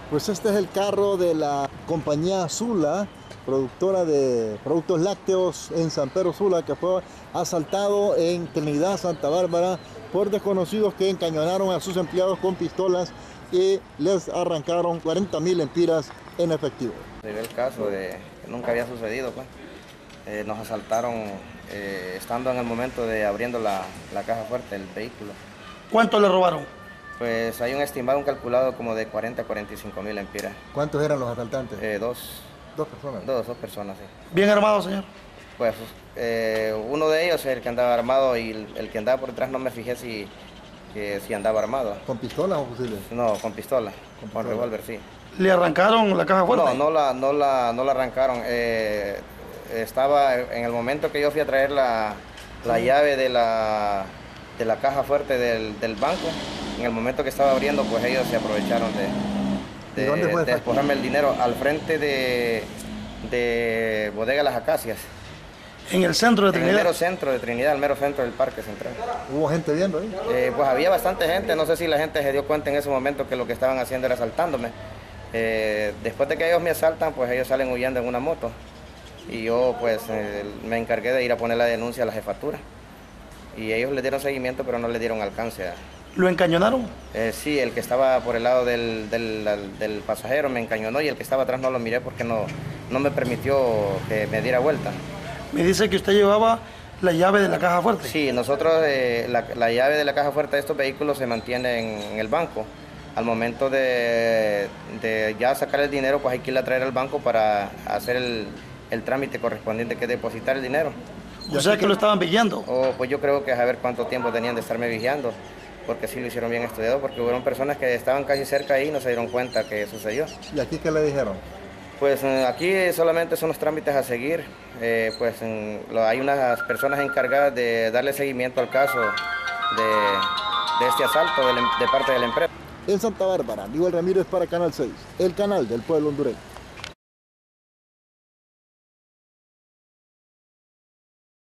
Pues este es el carro de la compañía Sula, productora de productos lácteos en San Pedro Sula, que fue asaltado en Trinidad, Santa Bárbara, por desconocidos que encañonaron a sus empleados con pistolas y les arrancaron 40.000 lempiras en efectivo. Se dio el caso de que nunca había sucedido, pues. Nos asaltaron estando en el momento de abriendo la caja fuerte del vehículo. ¿Cuánto le robaron? Pues hay un estimado, un calculado como de 40 a 45.000 lempiras. ¿Cuántos eran los asaltantes? Dos personas. Dos personas, sí. ¿Bien armado, señor? Pues uno de ellos, el que andaba armado, y el que andaba por detrás no me fijé si andaba armado. ¿Con pistolas o fusiles? No, con pistola, con revólver, sí. ¿Le arrancaron la caja fuerte? No la arrancaron. Estaba en el momento que yo fui a traer la llave de la caja fuerte del banco. En el momento que estaba abriendo, pues ellos se aprovecharon de despojarme el dinero al frente de Bodega Las Acacias. ¿En el centro de Trinidad? En el mero centro de Trinidad, el mero centro del Parque Central. ¿Hubo gente viendo ahí? Pues había bastante gente. No sé si la gente se dio cuenta en ese momento que lo que estaban haciendo era asaltándome. Después de que ellos me asaltan, pues ellos salen huyendo en una moto. Y yo pues me encargué de ir a poner la denuncia a la jefatura. Y ellos le dieron seguimiento, pero no le dieron alcance. ¿Lo encañonaron? Sí, el que estaba por el lado del pasajero me encañonó, y el que estaba atrás no lo miré porque no me permitió que me diera vuelta. Me dice que usted llevaba la llave de la caja fuerte. Sí, nosotros la llave de la caja fuerte de estos vehículos se mantiene en el banco. Al momento de ya sacar el dinero, pues hay que ir a traer al banco para hacer el trámite correspondiente, que es depositar el dinero. O sea que lo estaban vigilando. Pues yo creo que a ver cuánto tiempo tenían de estarme vigilando, porque sí lo hicieron bien estudiado, porque hubo personas que estaban casi cerca ahí y no se dieron cuenta que sucedió. ¿Y aquí qué le dijeron? Pues aquí solamente son los trámites a seguir. Hay unas personas encargadas de darle seguimiento al caso de este asalto de parte de la empresa. En Santa Bárbara, Miguel Ramírez para Canal 6, el canal del pueblo hondureño.